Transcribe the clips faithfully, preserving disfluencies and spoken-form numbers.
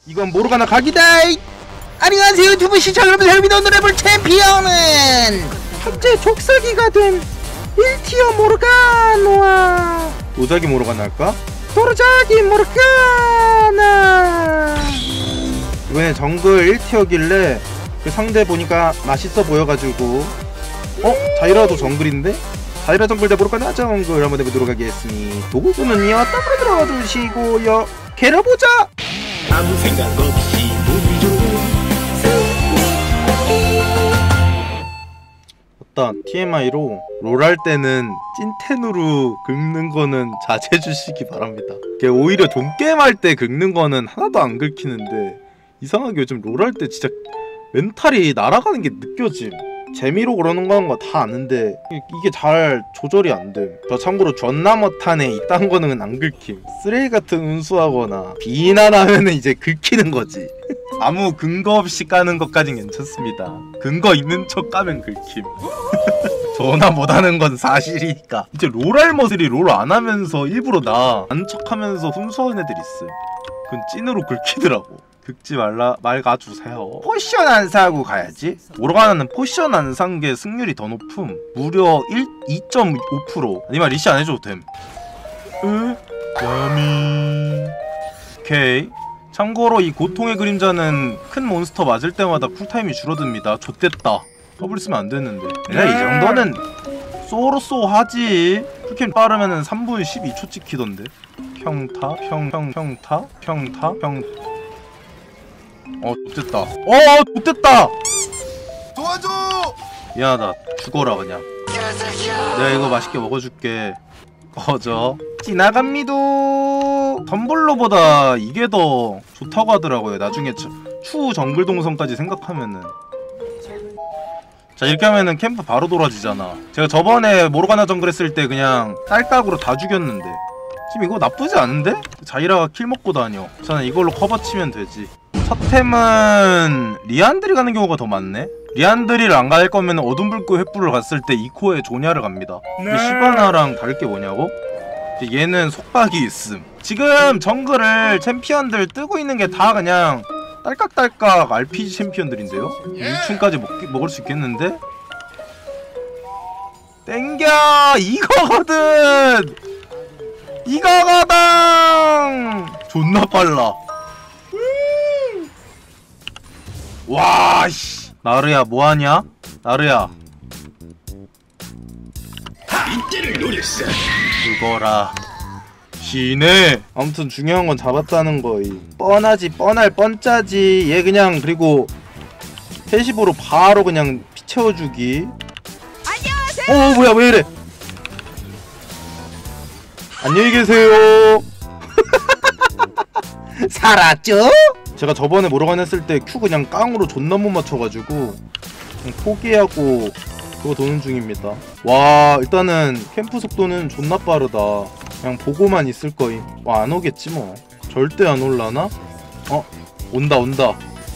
이건 모르가나 각이다. 안녕하세요 유튜브 시청자 여러분. 오늘 해볼 챔피언은 현재 족살기가 된 일 티어 모르가노아. 도자기 모르가나 할까? 도자기 모르가나. 이번엔 정글 일 티어길래 그 상대 보니까 맛있어 보여가지고 어? 자이라도 정글인데? 자이라 정글 대 모르가나 정글 한번 해보도록 하겠습니다. 도구수는요 더블 들어가 주시고요. 개려보자! 아무 생각 없이 무비로 일단 티엠아이로 롤 할 때는 찐텐으로 긁는 거는 자제해 주시기 바랍니다. 오히려 돈게임 할 때 긁는 거는 하나도 안 긁히는데 이상하게 요즘 롤 할 때 진짜 멘탈이 날아가는 게 느껴짐. 재미로 그러는 건 거 다 아는데 이게 잘 조절이 안 돼. 저 참고로 존나 못하네 이딴 거는 안 긁힘. 쓰레기 같은 운수하거나 비난하면은 이제 긁히는 거지. 아무 근거 없이 까는 것까진 괜찮습니다. 근거 있는 척 까면 긁힘. 전화 못하는 건 사실이니까. 이제 롤할 머슬이 롤 안 하면서 일부러 나 안 척하면서 훈수하는 애들 있음. 그건 찐으로 긁히더라고. 긁지 말라 말가 주세요. 포션 안 사고 가야지. 모르가나는 포션 안 산 게 승률이 더 높음. 무려 이 점 오 퍼센트. 아니면 리시 안 해줘도 됨. 으? 야미. 오케이. 참고로 이 고통의 그림자는 큰 몬스터 맞을 때마다 쿨타임이 줄어듭니다. 좆됐다. 더블 쓰면 안 됐는데. 내가 이 정도는 쏘로쏘 하지. 쿨캠 빠르면은 삼 분 십이 초 찍히던데. 평타, 평, 평, 평타, 평타, 평. 어, 좆됐다. 어, 좆됐다! 도와줘! 미안하다. 죽어라, 그냥. 내가 이거 맛있게 먹어줄게. 꺼져. 지나갑니다. 덤블로보다 이게 더 좋다고 하더라고요. 나중에 추, 추후 정글 동선까지 생각하면은. 자, 이렇게 하면은 캠프 바로 돌아지잖아. 제가 저번에 모르가나 정글 했을 때 그냥 딸깍으로 다 죽였는데 지금 이거 나쁘지 않은데? 자이라가 킬 먹고 다녀. 저는 이걸로 커버 치면 되지. 첫 템은 리안드리 가는 경우가 더 많네? 리안드리를 안 갈 거면 어둠불꽃 횃불을 갔을 때 이코에 조냐를 갑니다. 네. 이 시바나랑 다를 게 뭐냐고? 얘는 속박이 있음. 지금 정글을 챔피언들 뜨고 있는 게 다 그냥 딸깍딸깍 알피지 챔피언들인데요? 일 층까지 먹기, 먹을 수 있겠는데? 땡겨! 이거거든! 이거거든! 존나 빨라. 와, 씨. 나르야, 뭐하냐? 나르야. 이때를 노렸어. 죽어라. 지네. 아무튼 중요한 건 잡았다는 거이. 뻔하지, 뻔할 뻔짜지. 얘 그냥, 그리고 패시브로 바로 그냥 피 채워주기. 안녕하세요. 어, 뭐야, 왜 이래? 안녕히 계세요. 살았죠? 제가 저번에 모르가나 했을 때 Q 그냥 깡으로 존나 못 맞춰가지고 그냥 포기하고 그거 도는 중입니다. 와, 일단은 캠프 속도는 존나 빠르다. 그냥 보고만 있을 거임. 와, 안 오겠지 뭐. 절대 안 올라나? 어? 온다 온다.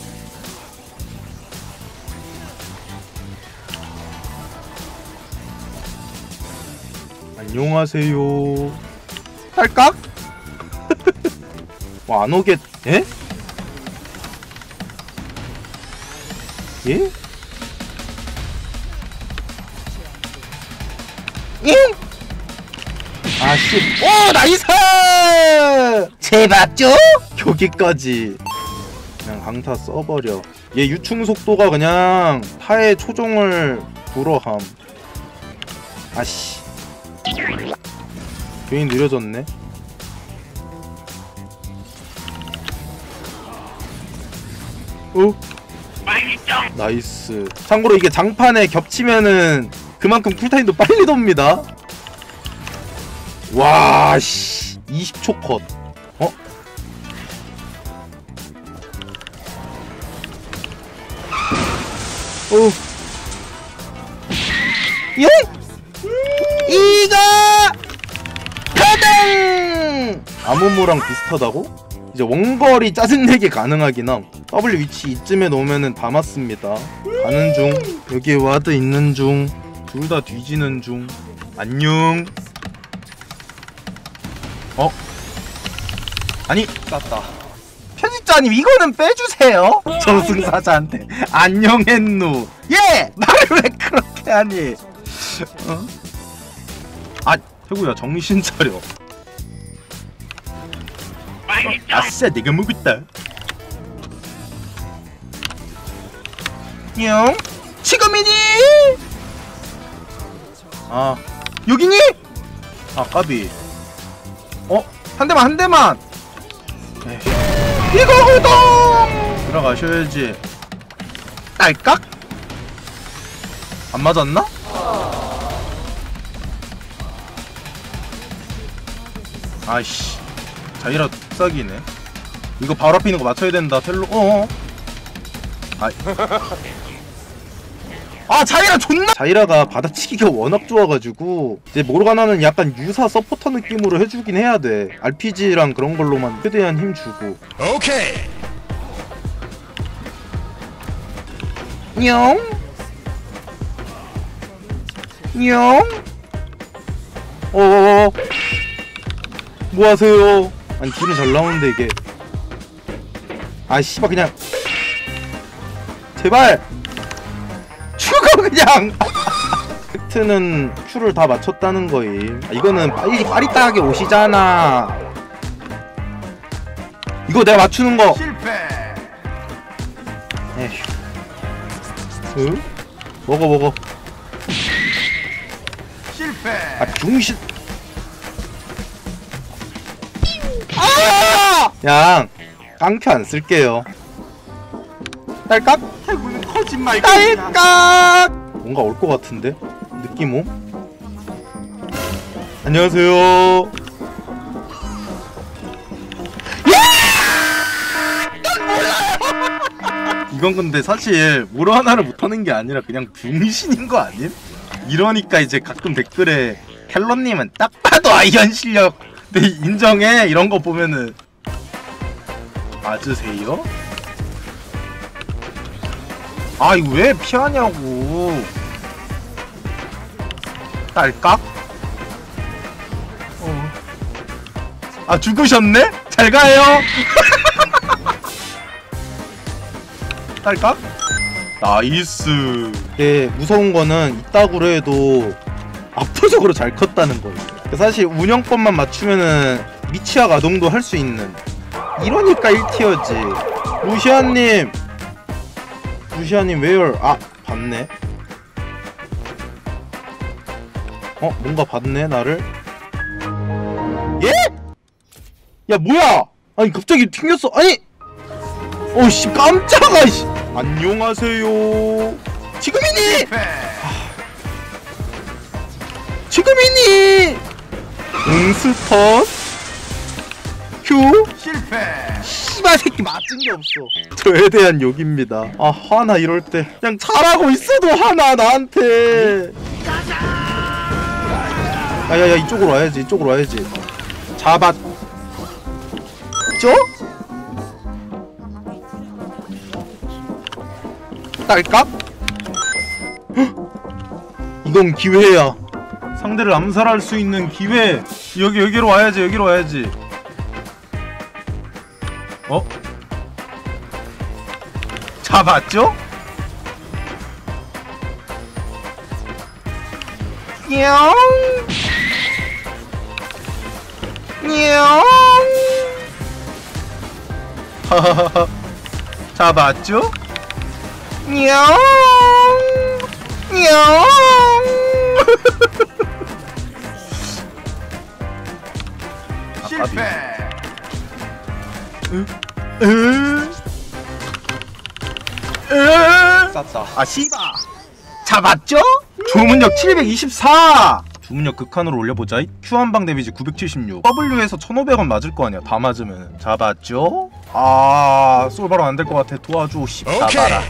안녕하세요. 딸깍? 와, 안 오겠... 에? 예? 예? 아씨. 오, 나이스! 제봤죠? 여기까지. 그냥 강타 써버려. 얘 유충 속도가 그냥 타의 초종을 불어함. 아씨. 괜히 느려졌네. 어? 나이스. 참고로 이게 장판에 겹치면은 그만큼 쿨타임도 빨리 돕니다. 와, 씨. 이십 초 컷. 어? 어. 예? 이거! 가당! 아무모랑 비슷하다고? 이제 원거리 짜증내게 가능하긴 함. W 위치 이쯤에 놓으면은 다 맞습니다. 가는 중. 여기에 와드 있는 중. 둘 다 뒤지는 중. 안녕. 어? 아니, 땄다. 편 편집자님 이거는 빼주세요. 저승사자한테 안녕했누. 예! 말을 왜 그렇게 하니? 어? 아 태구야 정신 차려. 아싸 내가 먹었다. 냥 지금이니? 아 여기니? 아 까비. 어? 한 대만 한 대만. 에이. 이거거든. 들어가셔야지. 딸깍? 안 맞았나? 아이씨 자이라 싹이네. 이거 바로 앞에 있는 거 맞춰야 된다. 텔로 어어. 아이. 아 자이라 존나. 자이라가 받아치기가 워낙 좋아가지고 이제 모르가나는 약간 유사 서포터 느낌으로 해주긴 해야 돼. 알피지랑 그런 걸로만 최대한 힘 주고. 오케이. 냥 냥. 어어어. 뭐 하세요? 아니 딜은 잘 나오는데 이게. 아 씨발 그냥 제발 죽어 그냥. 팩트는 큐를 다 맞췄다는 거임. 아, 이거는 빨리 빠릿하게 오시잖아. 이거 내가 맞추는 거. 실패. 에휴. 응? 먹어 먹어. 실패. 아 중신. 아! 양 깡큐 안 쓸게요. 딸깍? 태구는 거짓말. 딸깍! 뭔가 올 것 같은데? 느낌 옴? 안녕하세요. 이건 근데 사실 뭐로 하나를 못하는 게 아니라 그냥 병신인 거 아님? 이러니까 이제 가끔 댓글에 켈러님은 딱 봐도 아이언 실력 네 인정해 이런 거 보면은 맞으세요? 아 이거 왜 피하냐고. 딸깍? 어. 아 죽으셨네? 잘 가요. 딸깍? 나이스. 예, 무서운 거는 이따구로 해도 압도적으로 잘 컸다는 거예요. 사실 운영법만 맞추면은 미치학 아동도 할 수 있는. 이러니까 일 티어지. 루시아님, 루시아님 웨얼. 아 봤네. 어 뭔가 봤네 나를. 예? 야 뭐야? 아니 갑자기 튕겼어. 아니. 어씨 깜짝아. 씨. 안녕하세요. 지금이니? 아. 지금이니? 응스턴? 큐? 실패. 씨발 새끼 맞은 게 없어. 저에 대한 욕입니다. 아 화나 이럴 때 그냥 잘하고 있어도 화나 나한테. 야야야 이쪽으로 와야지. 이쪽으로 와야지. 잡았죠? 딸깍? 헉! 이건 기회야. 상대를 암살할 수 있는 기회. 여기 여기로 와야지. 여기로 와야지. 어? 잡았죠? 냥 냥 하하하하. 잡았죠? 냥 냥. 실패. 으? 으? 으? 쌌다. 아 씨바. 잡았죠? 주문력 칠백이십사. 주문력 극한으로 올려보자. Q 한방 데미지 구백칠십육. W에서 천오백 원 맞을 거 아니야. 다 맞으면. 잡았죠? 아 솔바로 안 될 것 같아. 도와줘. 씨 잡아라.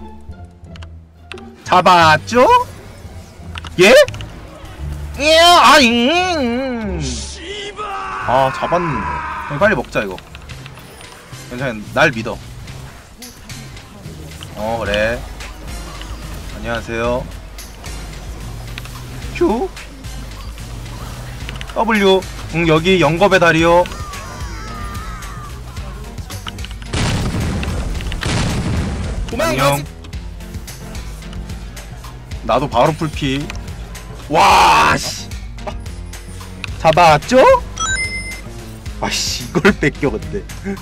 잡았죠? 예? 예 아잉. 아 잡았는데. 그냥 빨리 먹자 이거. 괜찮아. 날 믿어. 어 그래. 안녕하세요. Q W. 응 여기 영겁의 다리요. 안녕. 나도 바로 풀피. 와 씨. 잡았죠? 아씨 이걸 뺏겨 근데.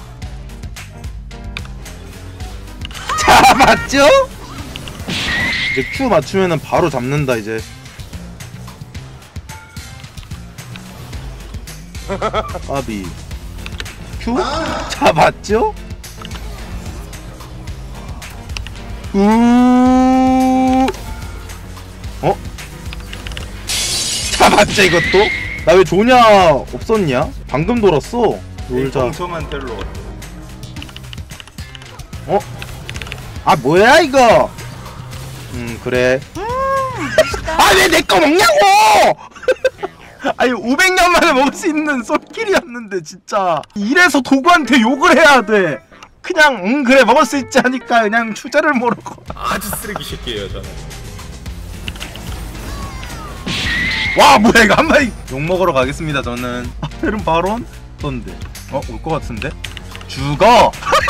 잡았죠? 이제 Q 맞추면은 바로 잡는다 이제. 아비 Q 잡았죠? 우 어? 잡았죠 이것도? 나 왜 조냐 없었냐? 방금 돌았어. 놀자. 멍청한 텔로. 어? 아 뭐야 이거? 음 그래. 아 왜 내 거 먹냐고! 아니 오백 년 만에 먹을 수 있는 쏠킬이었는데 진짜 이래서 도구한테 욕을 해야 돼. 그냥 응 그래 먹을 수 있지 하니까 그냥 추재를 모르고. 아주 쓰레기 새끼예요 저는. 와 뭐야 이거 한 마리 욕 먹으러 가겠습니다 저는. 아펠은 바론? 떤데 어? 올 것 같은데? 죽어!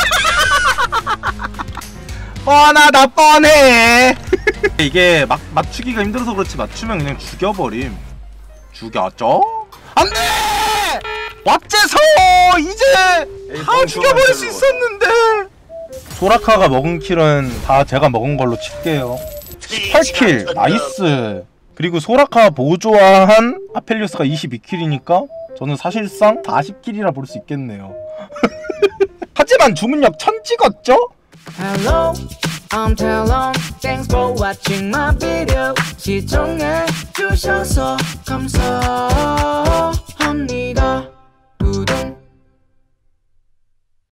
뻔하다 뻔해. 이게 막 맞추기가 힘들어서 그렇지 맞추면 그냥 죽여버림. 죽였죠? 안돼! 왓제서 이제 다 죽여버릴 수 있었는데. 소라카가 먹은 킬은 다 제가 먹은 걸로 칠게요. 십팔 킬 나이스. 그리고 소라카 보조한 아펠리우스가 이십이 킬이니까 저는 사실상 사십 킬이라 볼 수 있겠네요. 하지만 주문력 천 찍었죠? Hello, I'm Talon. Thanks for watching my video. 시청해 주셔서 감사합니다.